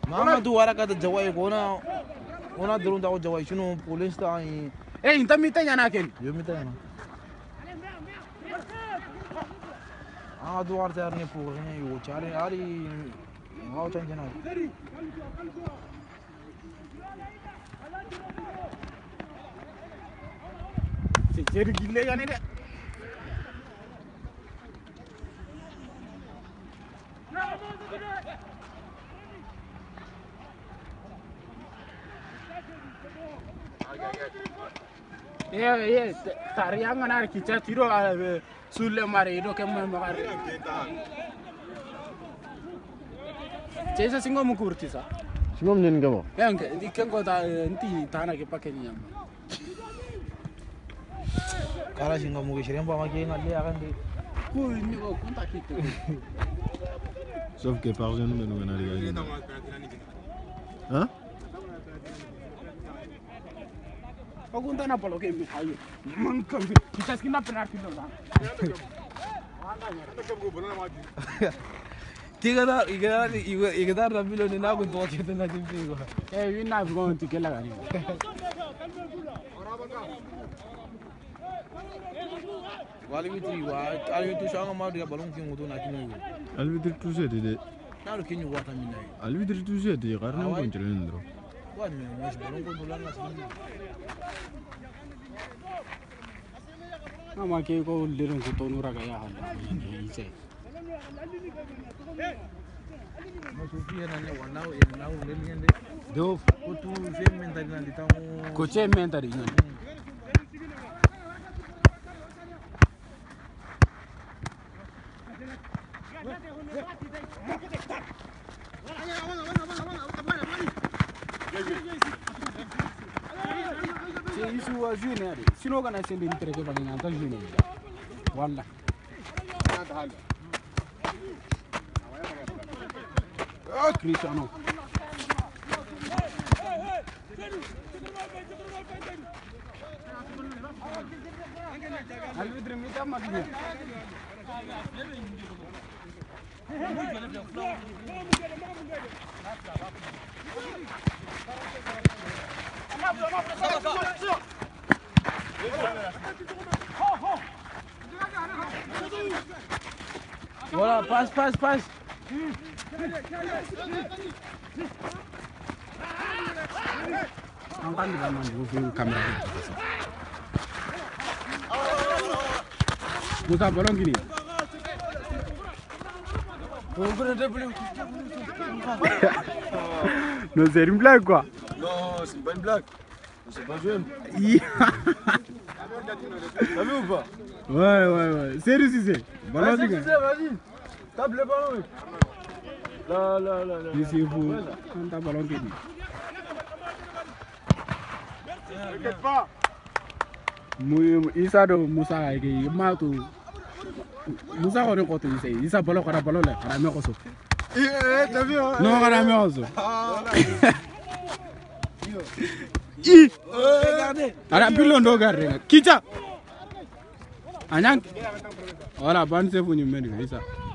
Mama tu wara kata jawai ona durun ta jawai shinu police ta yi. Inta mita yana ken. Yo mita yana. Du arte arne purne yo chare ari ngau chan jana. Jadi gile yani de. Iya, tariangan ada kita tiro sulle mare itu kemana mare. Cesa singo mukurti sa. Singo menen kamo. Yang di kengo ta nanti tanah ke pakai ni amma. Kala singo mugi shirin ba maki ngali akan di. Ku ni ko kontak itu. Sauf que par jeune men ngana riga. Hein? Aku entah apa lo kayak ayo, mangkang kita skinap penalti lo lah. Tiga dar bilo ni naku to kita na timpi ko. Win na bukan tiga lagi. Alvitri shanga ma dia balon kin wuto na kinu. Alvitri tuse de. Na kinu wata minai. Alvitri tuse de karna ko njelen ndro. Wah ni mas balon ko bulan na sini. Nama ke ko lirin ko tonu raga ya hal. Ise. Masuki na ne wanao na uleli ende. Do Ko tu fem mentali na litamu. ko che mentari ni. Isu wa june ari. Sino kana sende intere ke bani nganta june. Walla. Ah, Cristiano. Alvitri mita magni. Voilà, passe. Angkan di mana gua kamera itu. Musa bolong gini. Non, c'est une blague quoi. Non, c'est pas une blague. C'est pas jeune. T'as vu ou pas? Ouais. Sérieux si c'est. Ballon Vas-y, vas-y. Tape le ballon. Là. Ici vous. Quand t'as ballon gini. T'inquiète pas. Isa do Musa lagi matu. Musa ko ko to Isa balo kara balo le kara me ko so. T'as vu hein? No kara me ko so. Regardez. Ada pilon do garre. Kicha. Anyang. Ora ban se fu ni men Isa.